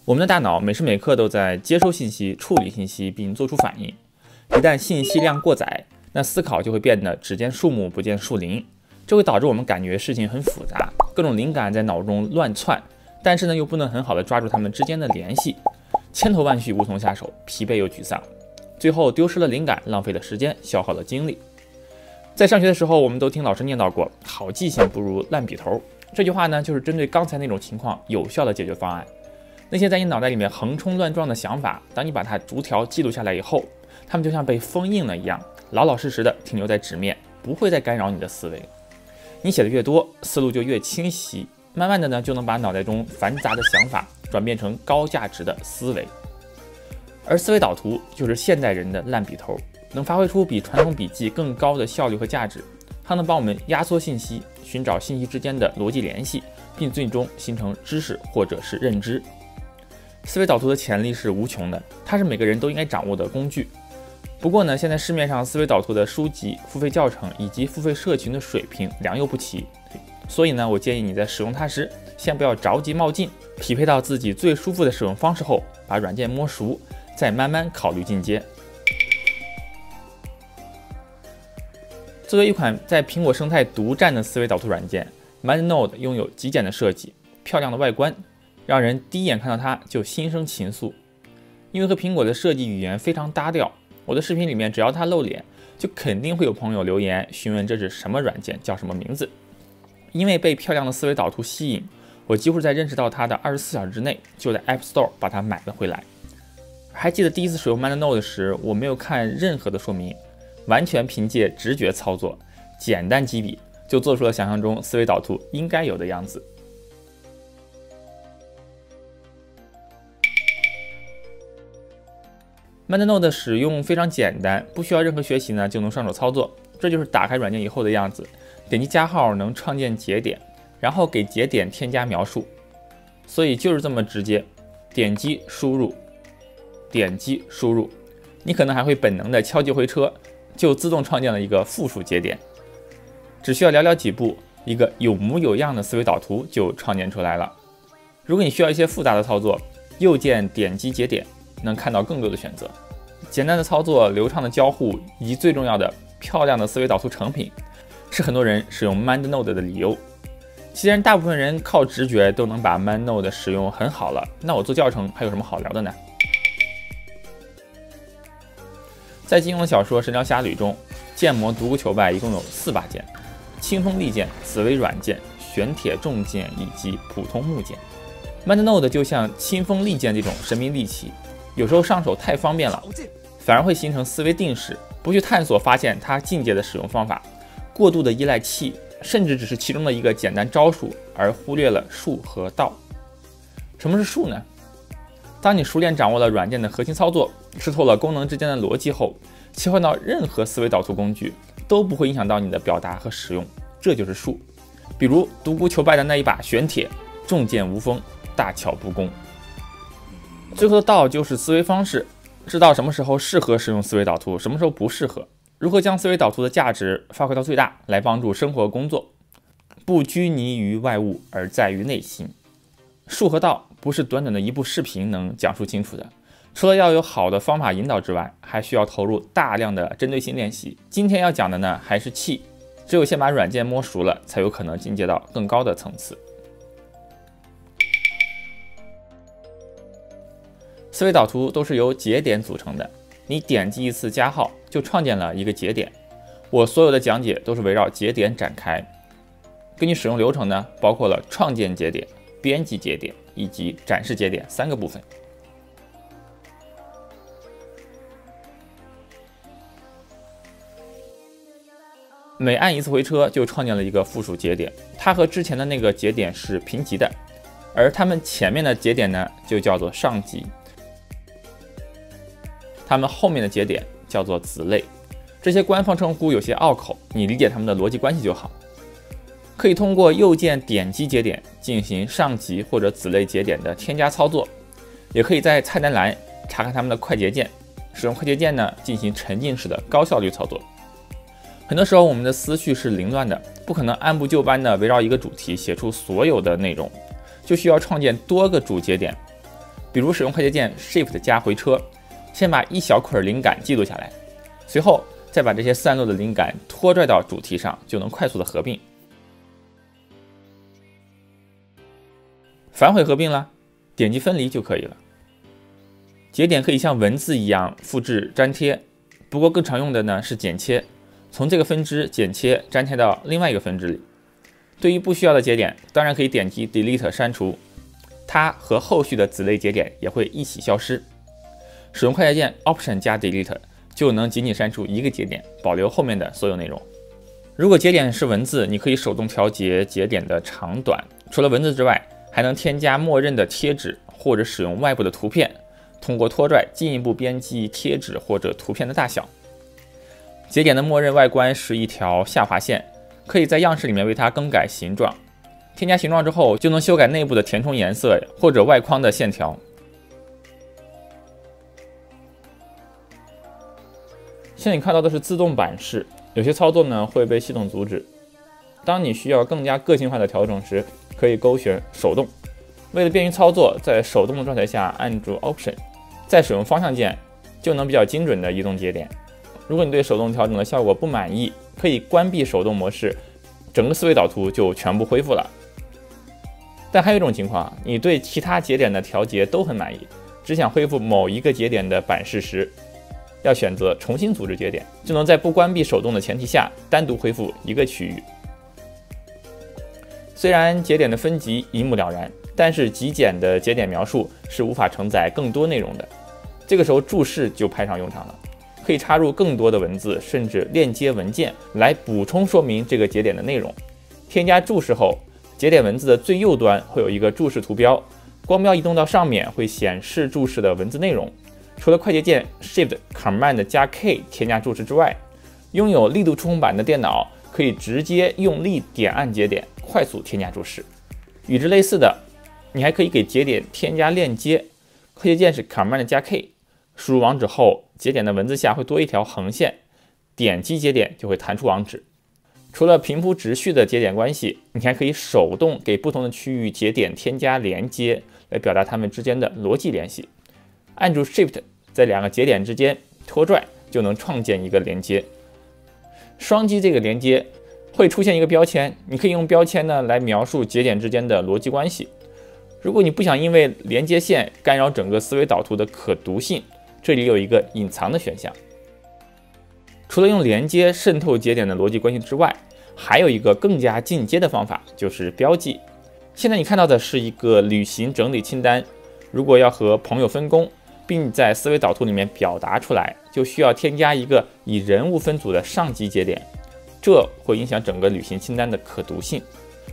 我们的大脑每时每刻都在接收信息、处理信息并做出反应。一旦信息量过载，那思考就会变得只见树木不见树林，这会导致我们感觉事情很复杂，各种灵感在脑中乱窜，但是呢又不能很好的抓住它们之间的联系，千头万绪无从下手，疲惫又沮丧，最后丢失了灵感，浪费了时间，消耗了精力。在上学的时候，我们都听老师念叨过“好记性不如烂笔头”，这句话呢就是针对刚才那种情况有效的解决方案。那些在你脑袋里面横冲乱撞的想法，当你把它逐条记录下来以后，它们就像被封印了一样，老老实实的停留在纸面，不会再干扰你的思维。你写的越多，思路就越清晰，慢慢的呢，就能把脑袋中繁杂的想法转变成高价值的思维。而思维导图就是现代人的烂笔头，能发挥出比传统笔记更高的效率和价值。它能帮我们压缩信息，寻找信息之间的逻辑联系，并最终形成知识或者是认知。思维导图的潜力是无穷的，它是每个人都应该掌握的工具。不过呢，现在市面上思维导图的书籍、付费教程以及付费社群的水平良莠不齐，所以呢，我建议你在使用它时，先不要着急冒进，匹配到自己最舒服的使用方式后，把软件摸熟，再慢慢考虑进阶。作为一款在苹果生态独占的思维导图软件， MindNode 拥有极简的设计、漂亮的外观，让人第一眼看到它就心生情愫。因为和苹果的设计语言非常搭调，我的视频里面只要它露脸，就肯定会有朋友留言询问这是什么软件，叫什么名字。因为被漂亮的思维导图吸引，我几乎在认识到它的24小时之内，就在 App Store 把它买了回来。还记得第一次使用 MindNode 时，我没有看任何的说明，完全凭借直觉操作，简单几笔就做出了想象中思维导图应该有的样子。MindNode 的使用非常简单，不需要任何学习呢就能上手操作。这就是打开软件以后的样子。点击加号能创建节点，然后给节点添加描述，所以就是这么直接，点击输入，点击输入，你可能还会本能的敲击回车，就自动创建了一个附属节点。只需要寥寥几步，一个有模有样的思维导图就创建出来了。如果你需要一些复杂的操作，右键点击节点，能看到更多的选择。简单的操作、流畅的交互，以及最重要的漂亮的思维导图成品，是很多人使用 MindNode 的理由。既然大部分人靠直觉都能把 MindNode 使用很好了，那我做教程还有什么好聊的呢？在金庸的小说《神雕侠侣》中，剑魔独孤求败一共有4把剑：清风利剑、紫薇软剑、玄铁重剑以及普通木剑。MindNode 就像清风利剑这种神明利器，有时候上手太方便了，反而会形成思维定式，不去探索发现它进阶的使用方法，过度的依赖气，甚至只是其中的一个简单招数，而忽略了术和道。什么是术呢？当你熟练掌握了软件的核心操作，吃透了功能之间的逻辑后，切换到任何思维导图工具都不会影响到你的表达和使用，这就是术。比如独孤求败的那一把玄铁，重剑无锋，大巧不工。最后的道就是思维方式，知道什么时候适合使用思维导图，什么时候不适合，如何将思维导图的价值发挥到最大，来帮助生活工作，不拘泥于外物，而在于内心。术和道不是短短的一部视频能讲述清楚的，除了要有好的方法引导之外，还需要投入大量的针对性练习。今天要讲的呢，还是气，只有先把软件摸熟了，才有可能进阶到更高的层次。思维导图都是由节点组成的，你点击一次加号就创建了一个节点。我所有的讲解都是围绕节点展开。根据使用流程呢，包括了创建节点、编辑节点以及展示节点3个部分。每按一次回车就创建了一个附属节点，它和之前的那个节点是平级的，而它们前面的节点呢就叫做上级，它们后面的节点叫做子类。这些官方称呼有些拗口，你理解它们的逻辑关系就好。可以通过右键点击节点进行上级或者子类节点的添加操作，也可以在菜单栏查看它们的快捷键，使用快捷键呢进行沉浸式的高效率操作。很多时候我们的思绪是凌乱的，不可能按部就班的围绕一个主题写出所有的内容，就需要创建多个主节点。 比如使用快捷键 Shift 加回车，先把一小捆灵感记录下来，随后再把这些散落的灵感拖拽到主题上，就能快速的合并。反悔合并了，点击分离就可以了。节点可以像文字一样复制粘贴，不过更常用的呢是剪切，从这个分支剪切粘贴到另外一个分支里。对于不需要的节点，当然可以点击 Delete 删除，它和后续的子类节点也会一起消失。使用快捷键 Option 加 Delete 就能仅仅删除一个节点，保留后面的所有内容。如果节点是文字，你可以手动调节节点的长短，除了文字之外，还能添加默认的贴纸，或者使用外部的图片，通过拖拽进一步编辑贴纸或者图片的大小。节点的默认外观是一条下划线，可以在样式里面为它更改形状。添加形状之后，就能修改内部的填充颜色或者外框的线条。现在你看到的是自动版式，有些操作呢会被系统阻止。当你需要更加个性化的调整时，可以勾选手动。为了便于操作，在手动的状态下按住 Option， 再使用方向键，就能比较精准的移动节点。如果你对手动调整的效果不满意，可以关闭手动模式，整个思维导图就全部恢复了。但还有一种情况，你对其他节点的调节都很满意，只想恢复某一个节点的版式时，要选择重新组织节点，就能在不关闭手动的前提下单独恢复一个区域。虽然节点的分级一目了然，但是极简的节点描述是无法承载更多内容的。这个时候注释就派上用场了，可以插入更多的文字，甚至链接文件来补充说明这个节点的内容。添加注释后，节点文字的最右端会有一个注释图标，光标移动到上面会显示注释的文字内容。除了快捷键 Shift Command 加 K 添加注释之外，拥有力度触控板的电脑可以直接用力点按节点，快速添加注释。与之类似的，你还可以给节点添加链接，快捷键是 Command 加 K， 输入网址后，节点的文字下会多一条横线，点击节点就会弹出网址。除了平铺直叙的节点关系，你还可以手动给不同的区域节点添加连接，来表达它们之间的逻辑联系。按住 Shift 在两个节点之间拖拽，就能创建一个连接。双击这个连接会出现一个标签，你可以用标签呢来描述节点之间的逻辑关系。如果你不想因为连接线干扰整个思维导图的可读性，这里有一个隐藏的选项。除了用连接渗透节点的逻辑关系之外，还有一个更加进阶的方法，就是标记。现在你看到的是一个旅行整理清单，如果要和朋友分工，并在思维导图里面表达出来，就需要添加一个以人物分组的上级节点，这会影响整个旅行清单的可读性。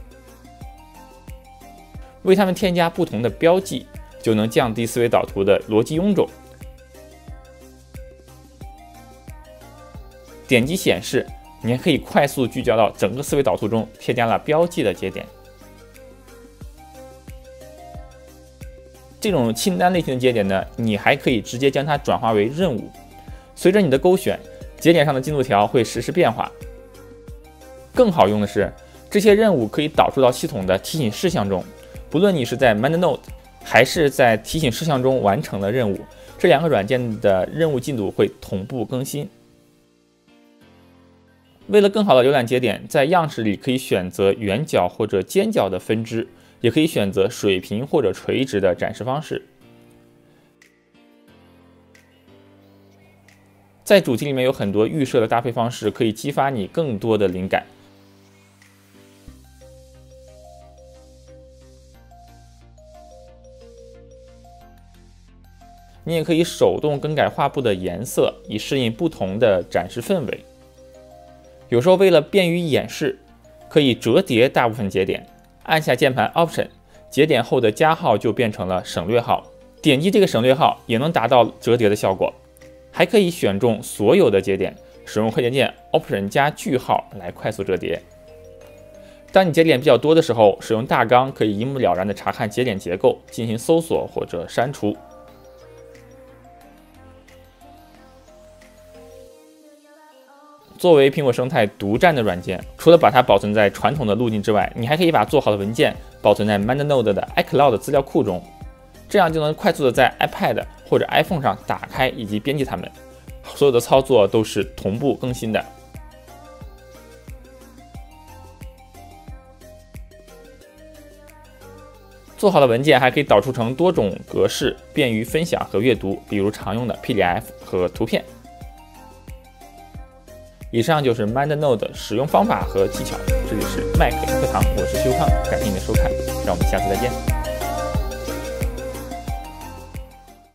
为它们添加不同的标记，就能降低思维导图的逻辑臃肿。点击显示，你还可以快速聚焦到整个思维导图中添加了标记的节点。这种清单类型的节点呢，你还可以直接将它转化为任务。随着你的勾选，节点上的进度条会实时变化。更好用的是，这些任务可以导出到系统的提醒事项中。不论你是在 MindNote 还是在提醒事项中完成了任务，这两个软件的任务进度会同步更新。为了更好的浏览节点，在样式里可以选择圆角或者尖角的分支，也可以选择水平或者垂直的展示方式。在主题里面有很多预设的搭配方式，可以激发你更多的灵感。你也可以手动更改画布的颜色，以适应不同的展示氛围。有时候为了便于演示，可以折叠大部分节点，按下键盘 Option， 节点后的加号就变成了省略号，点击这个省略号也能达到折叠的效果。还可以选中所有的节点，使用快捷键 Option 加句号来快速折叠。当你节点比较多的时候，使用大纲可以一目了然地查看节点结构，进行搜索或者删除。作为苹果生态独占的软件，除了把它保存在传统的路径之外，你还可以把做好的文件保存在 MindNote 的 iCloud 资料库中。 这样就能快速的在 iPad 或者 iPhone 上打开以及编辑它们，所有的操作都是同步更新的。做好的文件还可以导出成多种格式，便于分享和阅读，比如常用的 PDF 和图片。以上就是 MindNote 的使用方法和技巧。这里是麦克课堂，我是修康，感谢你的收看，让我们下次再见。